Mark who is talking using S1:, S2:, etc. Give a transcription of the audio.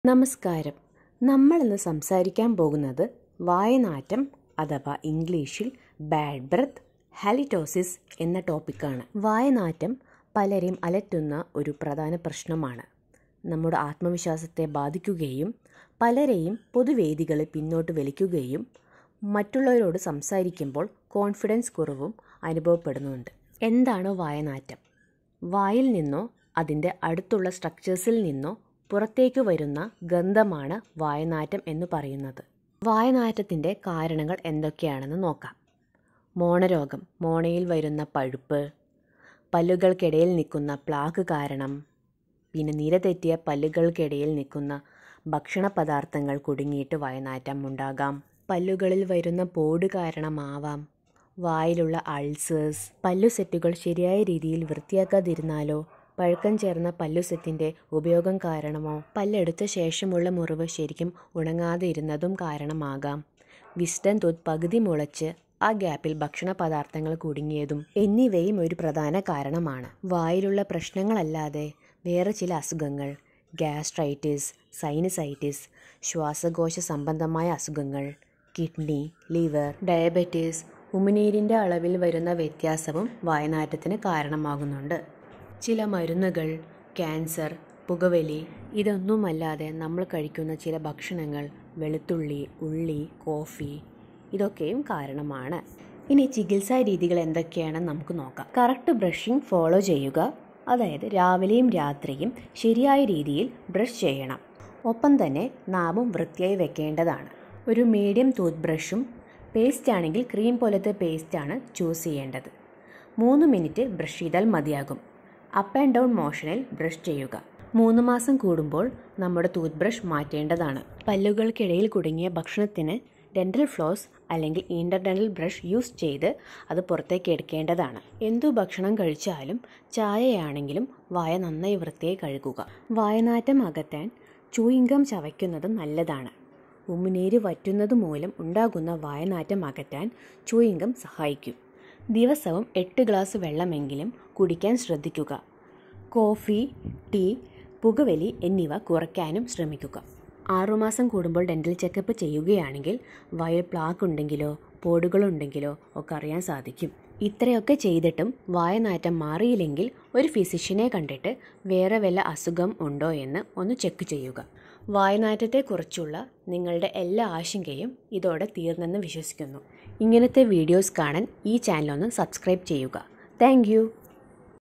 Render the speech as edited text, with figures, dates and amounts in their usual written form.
S1: നമസ്കാരം. നമ്മളിന്ന് സംസാരിക്കാൻ പോകുന്നത് വായനാറ്റം അഥവാ ഇംഗ്ലീഷിൽ ബാഡ് ബ്രത്ത്, ഹാലിറ്റോസിസ് എന്ന ടോപ്പിക്കാണ്. വായനാറ്റം പലരെയും അലട്ടുന്ന ഒരു പ്രധാന പ്രശ്നമാണ്. നമ്മുടെ ആത്മവിശ്വാസത്തെ ബാധിക്കുകയും പലരെയും പൊതുവേദികളിൽ പിന്നോട്ട് വലിക്കുകയും മറ്റുള്ളവരോട് സംസാരിക്കുമ്പോൾ കോൺഫിഡൻസ് കുറവും അനുഭവപ്പെടുന്നുണ്ട്. എന്താണ് വായനാറ്റം? വായിൽ നിന്നോ അതിൻ്റെ അടുത്തുള്ള സ്ട്രക്ചേഴ്സിൽ നിന്നോ പുറത്തേക്ക് വരുന്ന ഗന്ധമാണ് വായനാറ്റം എന്ന് പറയുന്നത്. വായനാറ്റത്തിൻ്റെ കാരണങ്ങൾ എന്തൊക്കെയാണെന്ന് നോക്കാം. മോണരോഗം, മോണയിൽ വരുന്ന പഴുപ്പ്, പല്ലുകൾക്കിടയിൽ നിൽക്കുന്ന പ്ലാക്ക് കാരണം, പിന്നെ നിരതെറ്റിയ പല്ലുകൾക്കിടയിൽ നിൽക്കുന്ന ഭക്ഷണ പദാർത്ഥങ്ങൾ കുടുങ്ങിയിട്ട് വായനാറ്റം ഉണ്ടാകാം. പല്ലുകളിൽ വരുന്ന പോട് കാരണമാവാം. വായിലുള്ള അൾസേഴ്സ്, പല്ലു സെറ്റുകൾ ശരിയായ രീതിയിൽ വൃത്തിയാക്കാതിരുന്നാലോ, പഴക്കം ചേർന്ന പല്ലു സെറ്റിൻ്റെ ഉപയോഗം കാരണമോ, പല്ലെടുത്ത ശേഷമുള്ള മുറിവ് ശരിക്കും ഉണങ്ങാതെ ഇരുന്നതും കാരണമാകാം. വിസ്ഡം ടൂത്ത് പകുതി മുളച്ച് ആ ഗ്യാപ്പിൽ ഭക്ഷണ പദാർത്ഥങ്ങൾ കുടുങ്ങിയതും എന്നിവയും ഒരു പ്രധാന കാരണമാണ്. വായിലുള്ള പ്രശ്നങ്ങളല്ലാതെ വേറെ ചില അസുഖങ്ങൾ, ഗ്യാസ്ട്രൈറ്റിസ്, സൈനസൈറ്റിസ്, ശ്വാസകോശ സംബന്ധമായ അസുഖങ്ങൾ, കിഡ്നി, ലിവർ, ഡയബറ്റീസ്, ഉമിനീരിൻ്റെ അളവിൽ വരുന്ന വ്യത്യാസവും വായനാറ്റത്തിന് കാരണമാകുന്നുണ്ട്. ചില മരുന്നുകൾ, ക്യാൻസർ, പുകവലി ഇതൊന്നുമല്ലാതെ നമ്മൾ കഴിക്കുന്ന ചില ഭക്ഷണങ്ങൾ, വെളുത്തുള്ളി, ഉള്ളി, കോഫി ഇതൊക്കെയും കാരണമാണ്. ഇനി ചികിത്സാ രീതികൾ എന്തൊക്കെയാണെന്ന് നമുക്ക് നോക്കാം. കറക്റ്റ് ബ്രഷിംഗ് ഫോളോ ചെയ്യുക. അതായത് രാവിലെയും രാത്രിയും ശരിയായ രീതിയിൽ ബ്രഷ് ചെയ്യണം. ഒപ്പം തന്നെ നാവും വൃത്തിയായി വെക്കേണ്ടതാണ്. ഒരു മീഡിയം ടൂത്ത് ബ്രഷും, പേസ്റ്റ് ആണെങ്കിൽ ക്രീം പോലത്തെ പേസ്റ്റാണ് ചൂസ് ചെയ്യേണ്ടത്. 3 മിനിറ്റ് ബ്രഷ് ചെയ്താൽ മതിയാകും. അപ്പ് ആൻഡ് ഡൗൺ മോഷനിൽ ബ്രഷ് ചെയ്യുക. 3 മാസം കൂടുമ്പോൾ നമ്മുടെ ടൂത്ത് ബ്രഷ് മാറ്റേണ്ടതാണ്. പല്ലുകൾക്കിടയിൽ കുടുങ്ങിയ ഭക്ഷണത്തിന് ഡെൻ്റൽ ഫ്ലോസ് അല്ലെങ്കിൽ ഇൻ്റർഡെൻ്റൽ ബ്രഷ് യൂസ് ചെയ്ത് അത് പുറത്തേക്ക് എടുക്കേണ്ടതാണ്. എന്തു ഭക്ഷണം കഴിച്ചാലും ചായയാണെങ്കിലും വായ നന്നായി വൃത്തിയായി കഴുകുക. വായനാറ്റം അകറ്റാൻ ചൂയിങ്കം ചവയ്ക്കുന്നത് നല്ലതാണ്. ഉമിനീര് വറ്റുന്നത് മൂലം ഉണ്ടാകുന്ന വായനാറ്റം അകറ്റാൻ ചൂയിങ്കം സഹായിക്കും. ദിവസവും 8 ഗ്ലാസ് വെള്ളമെങ്കിലും കുടിക്കാൻ ശ്രദ്ധിക്കുക. കോഫി, ടീ, പുകവലി എന്നിവ കുറയ്ക്കാനും ശ്രമിക്കുക. 6 മാസം കൂടുമ്പോൾ ഡെൻ്റൽ ചെക്കപ്പ് ചെയ്യുകയാണെങ്കിൽ വായിൽ പ്ലാക്ക് ഉണ്ടെങ്കിലോ പോടുകളുണ്ടെങ്കിലോ ഒക്കെ അറിയാൻ സാധിക്കും. ഇത്രയൊക്കെ ചെയ്തിട്ടും വായനാറ്റം മാറിയില്ലെങ്കിൽ ഒരു ഫിസിഷ്യനെ കണ്ടിട്ട് വേറെ വല്ല അസുഖം ഉണ്ടോ എന്ന് ഒന്ന് ചെക്ക് ചെയ്യുക. വായനാറ്റത്തെക്കുറിച്ചുള്ള നിങ്ങളുടെ എല്ലാ ആശങ്കയും ഇതോടെ തീർന്നെന്ന് വിശ്വസിക്കുന്നു. ഇങ്ങനത്തെ വീഡിയോസ് കാണാൻ ഈ ചാനൽ ഒന്ന് സബ്സ്ക്രൈബ് ചെയ്യുക. Thank U.